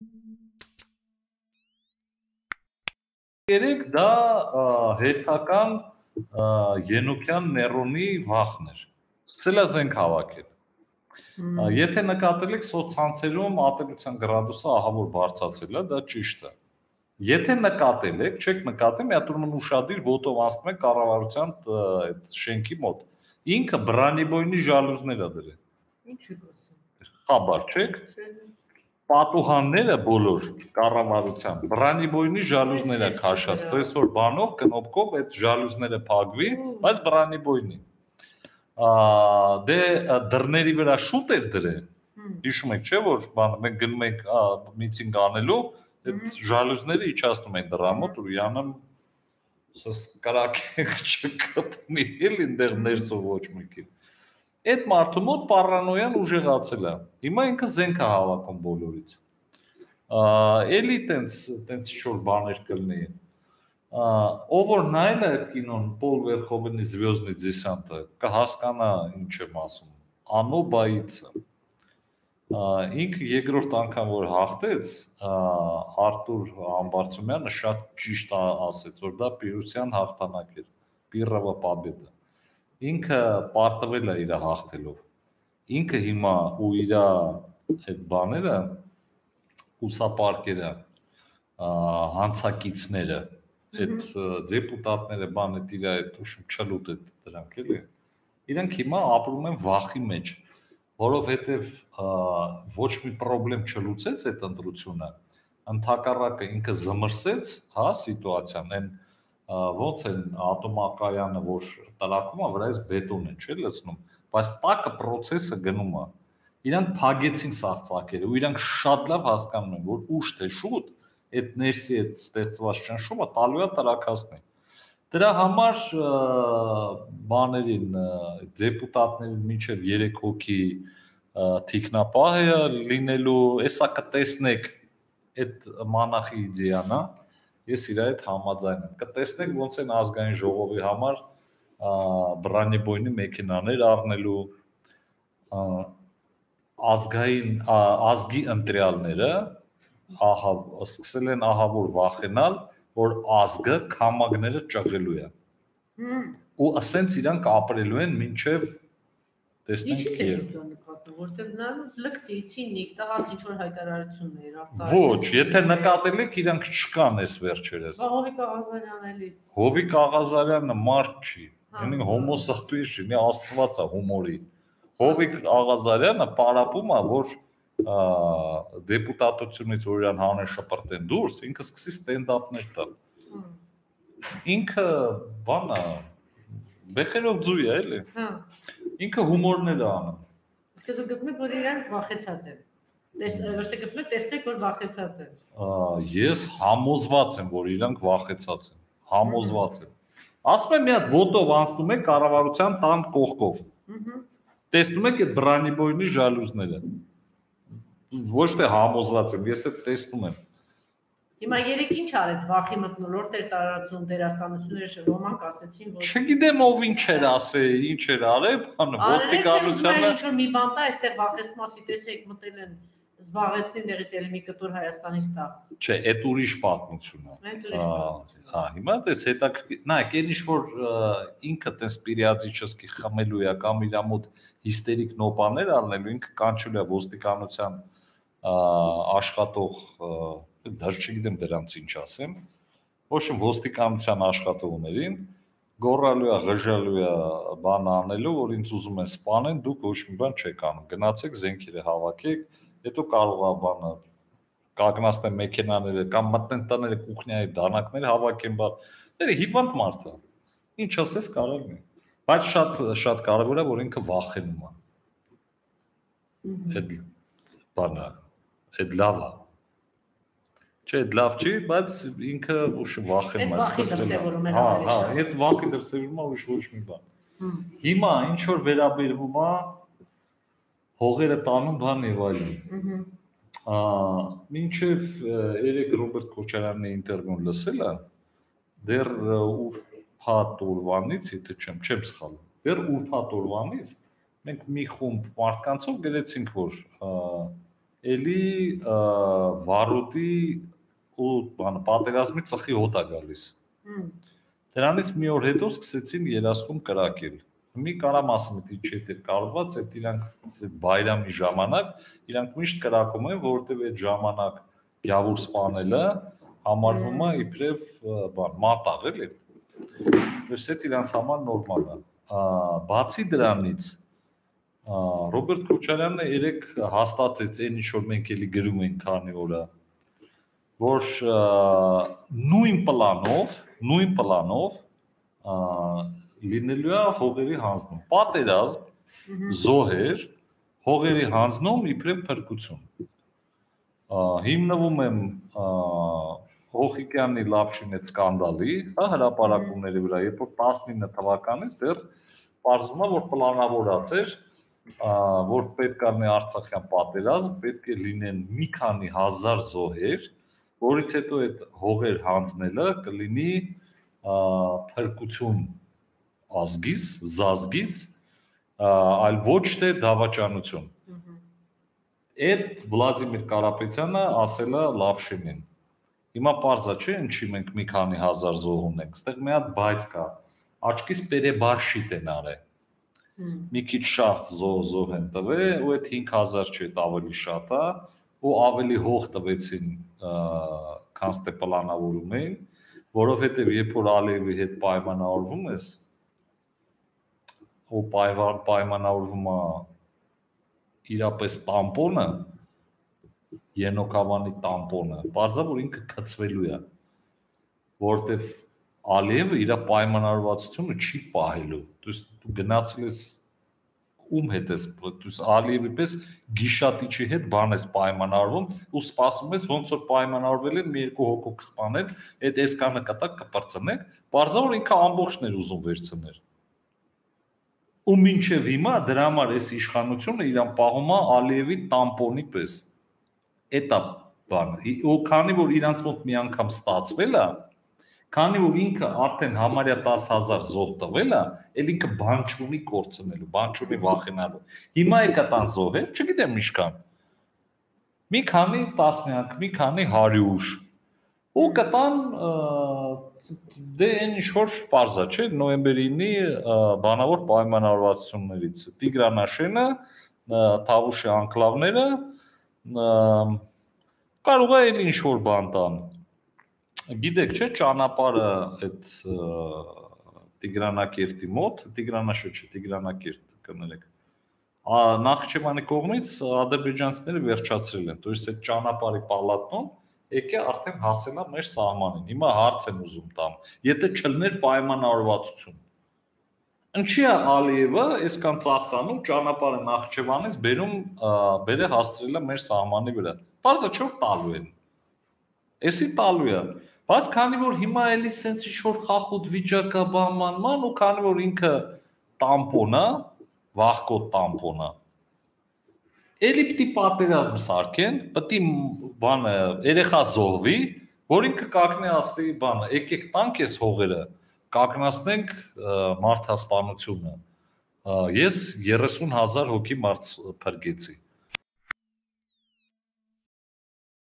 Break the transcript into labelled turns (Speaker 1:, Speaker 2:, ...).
Speaker 1: Երեք դա հերթական ենոքյան նեյրոնի վախն էր։ Սկսել է զենք հավաքել։ Եթե նկատել եք սոցցանցերում ատելության գրադուսը ահա որ բարձրացել է, դա ճիշտ է։ Եթե նկատել եք, չեք նկատի, մի հատ ուրեմն ուշադիր ոտով անցնում եք կառավարության այդ շենքի մոտ։ Ինքը բրանիբոյնի ժալյուզներ է դրել։
Speaker 2: Ինչ եք ասում։
Speaker 1: Խաբար չեք։ Պատուհանները բոլոր կառավարության բրանիբոյնի ժալյուզներ է քաշած, то есть որ բանով կնոպկով այդ ժալյուզները փակվի, բայց բրանիբոյնի։ Դե դռների վրա շուտ էր դրել։ Հիշում եք, չէ՞ որ բան մենք գնում ենք միտինգ անելու, այդ ժալյուզները իջացնում են դրա մոտ ու յանը սս կարակեք չկպնի էլ ինտեղ ներսով ոչ մեկին։ Այդ մարդու մոտ պարանոյան ուժեղացել է։ Հիմա ինքը զենք է հավաքում բոլորից։ Էլի տենց շոր բաներ կլինի։ Ով որ նայել է այդ կինոն Պոլ Վերխովենի Звездный десант-ը, կհասկանա ինչ եմ ասում։ Անո բայիցը։ Ինքը երկրորդ անգամ որ հաղթեց, Արտուր Համբարձումյանը շատ ճիշտ ասեց, որ դա Պիրոսյան հաղթանակ էր, Պիրովա победа։ Ինքը պարտվել է իր հաղթելով։ Ինքը հիմա ու իր այդ բաները ուսապարկերը, հանցակիցները, այդ դեպուտատները, բանը իր այդ ուշում չլուտ է դրանք էլի։ Իրանք հիմա ապրում են վախի մեջ, որովհետև ոչ մի խնդրեմ չլուծեց այդ ընտրությունը, ընդհակառակը ինքը զմրսեց, հա, սիտուացիան, այն ոնց են ատոմակայանը, որ տրակում է, վրայից բետոն է, չէ՞ լցնում, բայց տակը process-ը գնում է։ Իրանք փագեցին սաղ ծակերը ու իրանք շատ լավ հասկանում են, որ ուշ թե շուտ այդ ներսի այդ ստեղծված ճնշումը տալու է տրակասնի։ Դրա համար բաներին դեպուտատներին մինչև 3 հոգի թիկնապահ է լինելու, հեսա կտեսնեք այդ մանախի իդեան, ես իր հետ համաձայն եմ։ Կտեսնեք ոնց են ազգային ժողովի համար բրանիբոյնի մեքենաներ առնելու ազգի ընտրյալները ահա սկսել են ահա որ վախենալ, որ ազգը քամագները ճղելու է։ Ու ասենց իրանք ապրելու են մինչև տեսնենք
Speaker 2: երբ որտեղ նա լկտիցին նիկտահաս ինչ որ հայտարարություններ
Speaker 1: ավտար։ Ոչ, եթե նկատել եք, իրանք չկան այս վերջերս։
Speaker 2: Հովիկ Աղազարյանն էլի։
Speaker 1: Հովիկ Աղազարյանը մարդ չի, ինքը հոմո սապիենս չի, մի աստված է հումորի։ Հովիկ Աղազարյանը պարապում է, որ դեպուտատությունից որ իրան հանեն շպրտեն դուրս, ինքը սկսի ստենդափներ տալ։ Ինքը բանա բեխերով ձույ է, էլի։ Ինքը հումորներ է անում։
Speaker 2: Իսկ դու գտնում եք, որ իրանք վախեցած են։ Ոչ թե գտնում եք, տեսնեք, որ վախեցած են։
Speaker 1: Ես համոզված եմ, որ իրանք վախեցած են։ Համոզված եմ։ Ասում եմ մի հատ ոտով անցնում եք կառավարության տան կողքով։ Տեսնում եք այդ բրանիբոյնի ժալյուզները։ Ոչ թե համոզված եմ, ես այդ տեսնում եմ։
Speaker 2: Հիմա երեք ինչ արեց վախի մթնոլորտ էր տարածում դերասանությունները ոմանք ասեցին որ
Speaker 1: չգիտեմ ով ինչ էր ասել, ինչ էր արել, բան ոստիկանությանը
Speaker 2: ինչ որ մի բան տա, այստեղ վախեցնասի տեսեք մտել են զբաղեցնին դերից էլի մի կտոր Հայաստանից տա։
Speaker 1: Չէ, այդ ուրիշ պատմություն է։ Հա, հիմա դες հետաքրքիր, նայեք, այն ինչ որ ինքը տես պիրիադիչեսկի խմելու է կամ իր մոտ հիստերիկ նոպաներ առնելու, ինքը կանչել է ոստիկանության աշխատող, դեռ չգիտեմ դրանց ինչ ասեմ, ոչ ոք ոստիկանության աշխատողներին գոռալու է, ղժալու է բան անելու, որ ինձ ուզում են սպանեն, դուք ոչ մի բան չեք անում, գնացեք զենքերը հավաքեք, հետո կարող է բանը կագնացնեն մեքենաները կամ մտնեն տները կուխնյայի դանակներ հավաքեն, բան հիվանդ մարդ է, ինչ ասես կարող է, բայց շատ կարևոր է, որ ինքը վախենում է, այդ բանը, այդ լավ է, չէ, այդ լավ չի, բայց ինքը ուշ վախենում է,
Speaker 2: սկսվում է,
Speaker 1: հա, այդ վախի դրսևորում է ուշ ոչ մի բան, հիմա ինչ որ վերաբերվում է հողերը տանում բան եւ այլն, մինչև երեք Ռոբերտ Քոչարյանի ինտերվյուն լսել է, դեռ ուրբաթ օրվանից, եթե չեմ սխալվում, դեռ ուրբաթ օրվանից մենք մի խումբ մարդկանցով գրեցինք, որ էլի վարուտի ու բան պատերազմի ծխի հոտ է գալիս։ Դրանից մի օր հետո սկսեցին երասխում կրակել։ Մի կարամ ասեմ, դա չէ կարողված, այդ իրանք բայրամի ժամանակ իրանք միշտ կրակում են, որովհետև այդ ժամանակ գյավուր սպանելը համարվում է իբրև բան մատաղ էլի։ Դες այդ իրանց համար նորմալ է։ Բացի դրանից Ռոբերտ Քոչարյանն երեք հաստատեց այն ինչ որ մենք էլի գրում ենք քանի օր, որ նույն պլանով լինելու է հողերի հանձնում։ Պատերազմ, զոհեր, հողերի հանձնում իբրև փրկություն։ Հիմնվում եմ Հոխիկյանի Լավչին այդ սկանդալի, հրապարակումների վրա, երբ որ 19 թվականից դեռ պարզվում է, որ պլանավորած էր, որ պետք է լինի Արցախյան պատերազմ, պետք է լինեն մի քանի հազար զոհեր, որից հետո այդ հողեր հանձնելը կլինի փրկություն ազգիս, զազգիս, այլ ոչ թե դավաճանություն։ Այդ Վլադիմիր Կարապետյանը ասել է Լավշինին։ Հիմա պարզա չէ, ինչի մենք մի քանի հազար զոհ ունենք, այստեղ մի հատ բայց կա, աչքից պերեբարշիտ են արել։ Մի քիչ շատ զոհ են տվել, ու այդ 5000 չէ, ավելի շատ է, ու ավելի հող տվեցին, քան թե պլանավորում էին, որովհետև երբ որ Ալիևի հետ պայմանավորվում ես, ու պայմանավորվում է իրապես տամպոնը, Ենոքավանի տամպոնը, բարձա որ ինքը կծվելու է, որովհետև Ալիևը իր պայմանավորվածությունը չի պահելու։ Դու գնացել ես ում հետ ես, դու Ալիևի պես գիշատիչի հետ բան ես պայմանավորվում ու սպասում ես ոնց որ պայմանավորվել են մի երկու հոգու կսպանել, այդ էսկանը կտակ կպրծնեք, բարձա որ ինքը ամբողջն էր ուզում վերցնել։ Ու մինչև հիմա դրա համար այս իշխանությունը իրան պահում է Ալիևի տամպոնի պես։ Էտա բան, ու քանի որ իրանց մոտ մի անգամ ստացվել է, քանի որ ինքը արդեն համարյա 10000 զոհ տվել է, էլ ինքը բան չունի կորցնելու, բան չունի վախենալու։ Հիմա եկա տան զոհեր, չգիտեմ ինչքան։ Մի քանի տասնյակ, մի քանի 100, ու կտան դե այն ինչ որ պարզա չէ, նոյեմբերի 9-ի բանավոր պայմանավորվածություններից Տիգրանաշենը, Թավուշի անկլավները կարող է էլ ինչ որ բան տան։ Գիտեք, չէ, ճանապարհը այդ Տիգրանակերտի մոտ, Տիգրանաշը չէ, Տիգրանակերտ կներեք։ Նախճեվանի կողմից ադրբեջանցիները վերջացրել են, то есть այդ ճանապարհի պալատնում եկե արդեն հասել է մեր սահմանին։ Հիմա հարց են ուզում տամ։ Եթե չլներ պայմանավորվածություն։ Ինչի է Ալիևը այսքան ծախսանում ճանապարհը Նախճեվանից բերե հասցրել է մեր սահմանի վրա։ Բարձր չէ տալու են։ Էսի տալու է։ Բայց քանի որ հիմա էլի սենց ինչ որ խախուտ վիճակա բանման, ու քանի որ ինքը տամպոն է, վախկոտ տամպոն է, էլի պիտի պատերազմ սարքեն, պիտի բանը երեխա զոհվի, որ ինքը կակնի ասի բանը, եկեք տանք ես հողերը, կակնացնենք մարդասպանությունը։ Ես 30000 հոգի մարդ փրկեցի։